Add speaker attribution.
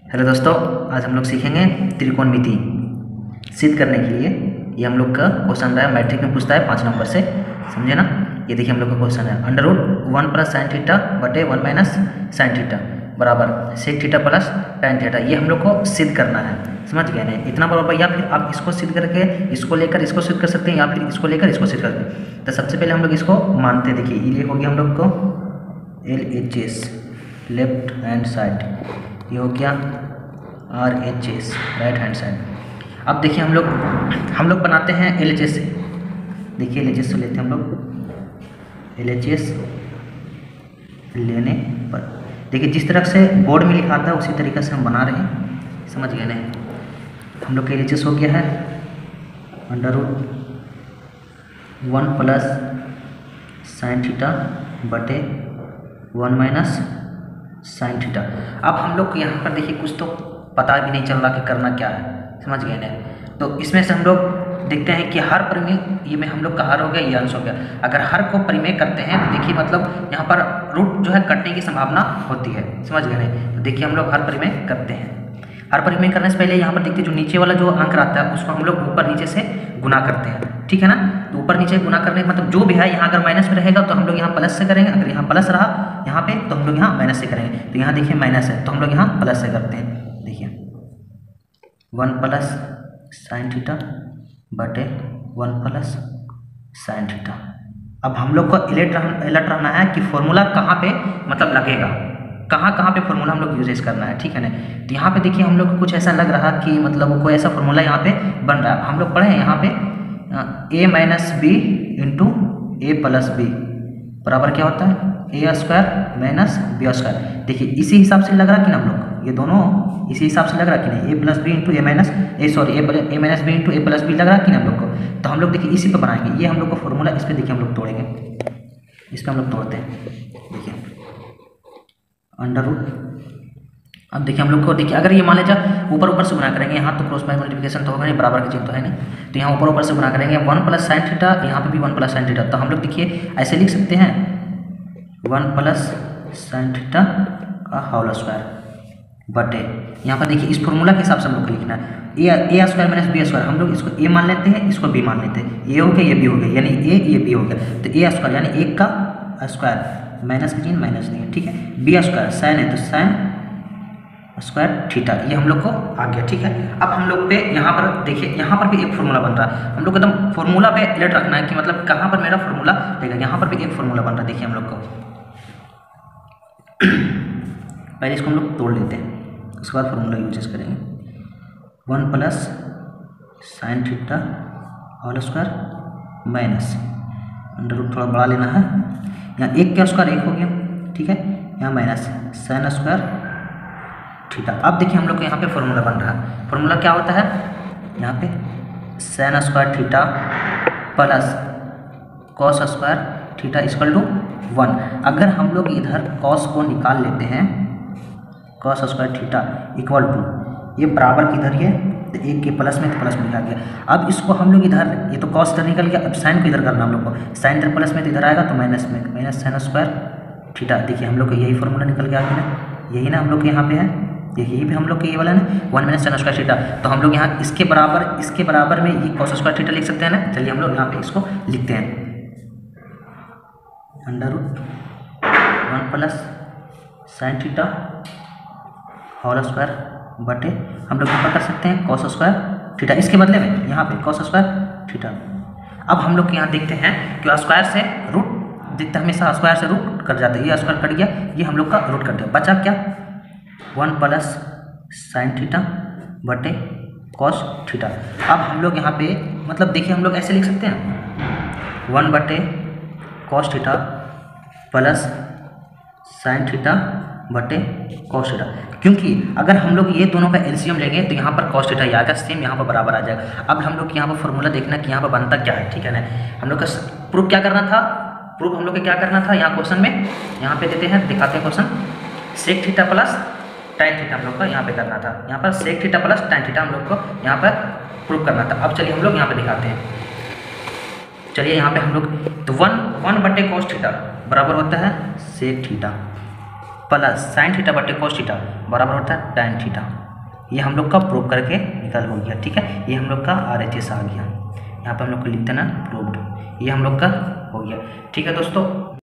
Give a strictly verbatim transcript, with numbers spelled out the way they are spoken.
Speaker 1: Hello दोस्तों, आज हम लोग सीखेंगे त्रिकोणमिति सिद्ध करने के लिए। ये हम लोग का क्वेश्चन रहा है, मैट्रिक में पूछता है पाँच नंबर से, समझे ना। ये देखिए हम लोग का क्वेश्चन है, under root one plus sine theta बटे वन माइनस साइन थीटा बराबर sec theta plus ten theta. ये हम लोग को सिद्ध करना है, समझ गए ना। इतना बराबर, या फिर आप इसको सिद्ध करके इसको लेकर इसको सिद्ध कर सकते हैं, या फिर इसको लेकर इसको सिद्ध करते हैं। तो सबसे पहले हम लोग इसको मानते हैं। देखिए ये हो गया हम लोग को L H S left hand side, ये हो गया R H S right hand side. अब देखिए हम लोग हम लोग बनाते हैं एल एच एस से। देखिए एल एच एस से लेते हैं हम लोग। एल एच एस लेने पर देखिए जिस तरह से बोर्ड में लिखा था उसी तरीके से हम बना रहे हैं, समझ गए ना। हम लोग का एल एच एस हो गया है under root one plus sine theta बटे वन माइनस साइन थीटा। अब हम लोग यहाँ पर देखिए कुछ तो पता भी नहीं चल रहा कि करना क्या है, समझ गए ना। तो इसमें से हम लोग देखते हैं कि हर परिमेय, ये में हम लोग का हर हो गया, ये अंश हो गया। अगर हर को परिमेय करते हैं तो देखिए मतलब यहाँ पर रूट जो है कटने की संभावना होती है, समझ गए ना। तो देखिए हम लोग हर परिमेय करते हैं। हर परिमेय करने से पहले यहाँ पर देखते हैं जो नीचे वाला जो अंक रहता है उसको हम लोग ऊपर नीचे से गुना करते हैं, ठीक है ना। तो ऊपर नीचे गुना करने मतलब जो भी है, यहाँ अगर माइनस में रहेगा तो हम लोग यहाँ प्लस से करेंगे, अगर यहाँ प्लस रहा यहाँ पे तो हम लोग यहाँ माइनस से करेंगे। तो यहाँ देखिए माइनस है तो हम लोग यहाँ प्लस से करते हैं। देखिए वन प्लस साइन थीटा बटे वन प्लस साइन थीटा। अब हम लोग को एलर्ट अलर्ट रहना है कि फॉर्मूला कहाँ पे मतलब लगेगा, कहाँ कहाँ पे फॉर्मूला हम लोग यूजेस करना है, ठीक है ना। तो यहाँ पे देखिए हम लोग को कुछ ऐसा लग रहा कि मतलब कोई ऐसा फॉर्मूला यहाँ पे बन रहा है। हम लोग पढ़े हैं यहाँ पे A minus B into A plus B बराबर क्या होता है A square minus B square. देखिए इसी हिसाब से लग रहा कि ना हम लोग, ये दोनों इसी हिसाब से लग रहा कि नहीं, A plus B into A minus A sorry A A minus B into A plus B लग रहा कि ना हम लोग को। तो हम लोग देखिए इसी पे बनाएंगे, ये हम लोग को फॉर्मूला, इस पर देखिए हम लोग तोड़ेंगे, इस पर हम लोग तोड़ते हैं। देखिए अंडर रूट, अब देखिए हम लोग को देखिए अगर ये मान लीजिए ऊपर ऊपर से गुना करेंगे, यहाँ तो क्रॉस बाय मल्टीप्लिकेशन तो होगा नहीं, बराबर का चिन्ह तो है नहीं। तो यहाँ ऊपर ऊपर से गुना करेंगे वन प्लस साइन थीटा, यहाँ पे भी वन प्लस साइन थीटा। तो हम लोग देखिए ऐसे लिख सकते हैं वन प्लस साइन थीटा का होल स्क्वायर बटे, यहाँ पर देखिए इस फॉर्मूला के हिसाब से हम लोग को लिखना है A A square minus B square. हम लोग इसको ए मान लेते हैं, इसको बी मान लेते हैं। ए हो गया, ये बी हो गया, यानी ए ये बी हो गया। तो ए स्क्वायर यानी एक का स्क्वायर, माइनस का चिन्ह माइनस नहीं है, ठीक है। बी स्क्वायर साइन है तो साइन स्क्वायर थीटा, ये हम लोग को आ गया, ठीक है। अब हम लोग पे यहाँ पर देखिए, यहाँ पर भी एक फॉर्मूला बन रहा है। हम लोग एकदम फॉर्मूला पे अलर्ट रखना है कि मतलब कहाँ पर मेरा फॉर्मूला देगा। यहाँ पर भी एक फॉर्मूला बन रहा है, देखिए हम लोग को पहले इसको हम लोग तोड़ लेते हैं, उसके बाद फॉर्मूला यूज करेंगे। One plus sine theta whole square minus under root, थोड़ा बड़ा लेना है। यहाँ एक का स्क्वायर एक हो गया, ठीक है। यहाँ माइनस साइन स्क्वायर थीटा। अब देखिए हम लोग को यहाँ पे फॉर्मूला बन रहा है। फॉर्मूला क्या होता है, यहाँ पे sine square theta plus cos square theta equal to one. अगर हम लोग इधर कॉस को निकाल लेते हैं, cos square theta equal to ये बराबर किधर है तो एक के प्लस में तो प्लस में आ गया। अब इसको हम लोग इधर, ये तो कॉस इधर निकल गया, अब साइन को इधर करना हम लोग को। साइन इधर प्लस में तो इधर आएगा तो माइनस में, माइनस साइन स्क्वायर थीटा। देखिए हम लोग को यही फॉर्मूला निकल के आ गया ना, यही ना हम लोग के यहाँ पे है। देखिए यही भी हम लोग के ये वाला ना one minus sine square theta. तो हम लोग यहाँ इसके बराबर इसके बराबर में ये कॉस स्क्वायर थीटा लिख सकते हैं ना। चलिए हम लोग यहाँ पे इसको लिखते हैं under root one plus sine theta whole square बटे, हम लोग यहाँ पर कर सकते हैं कॉस स्क्वायर थीटा, इसके बदले में यहाँ पे कॉस स्क्वायर थीटा। अब हम लोग यहाँ देखते हैं कि स्क्वायर से रूट दिखता है, हमेशा स्क्वायर से रूट कट जाता है। ये स्क्वायर कट गया, ये हम लोग का रूट कट गया, बचा क्या वन प्लस साइन थीटा बटे कॉस थीटा। अब हम लोग यहाँ पे मतलब देखिए हम लोग ऐसे लिख सकते हैं वन बटे cos theta plus sine theta बटे कॉस थीटा, क्योंकि अगर हम लोग ये दोनों का एलसीएम लेंगे तो यहाँ पर कॉस थीटा आएगा, सेम यहाँ पर बराबर आ जाएगा। अब हम लोग यहाँ पर फॉर्मूला देखना कि यहाँ पर बनता क्या है, ठीक है ना। हम लोग का प्रूफ क्या करना था, प्रूफ हम लोग को क्या करना था यहाँ क्वेश्चन में, यहाँ पे देते हैं, दिखाते हैं question. Sec theta plus ten theta हम लोग को यहाँ पे करना था, यहाँ पर sec theta plus ten theta हम लोग को यहाँ पर प्रूफ करना था। अब चलिए हम लोग यहाँ पे दिखाते हैं। चलिए यहाँ पे हम लोग तो वन वन बटे कॉस थीटा बराबर होता है sec theta plus sine theta बटे कोस थीटा बराबर होता है tan थीटा। ये हम लोग का प्रूव करके निकल हो गया, ठीक है। ये हम लोग का आर एच एस आ गया, यहाँ पे हम लोग को लिख देना प्रूव्ड, ये हम लोग का हो गया, ठीक है दोस्तों।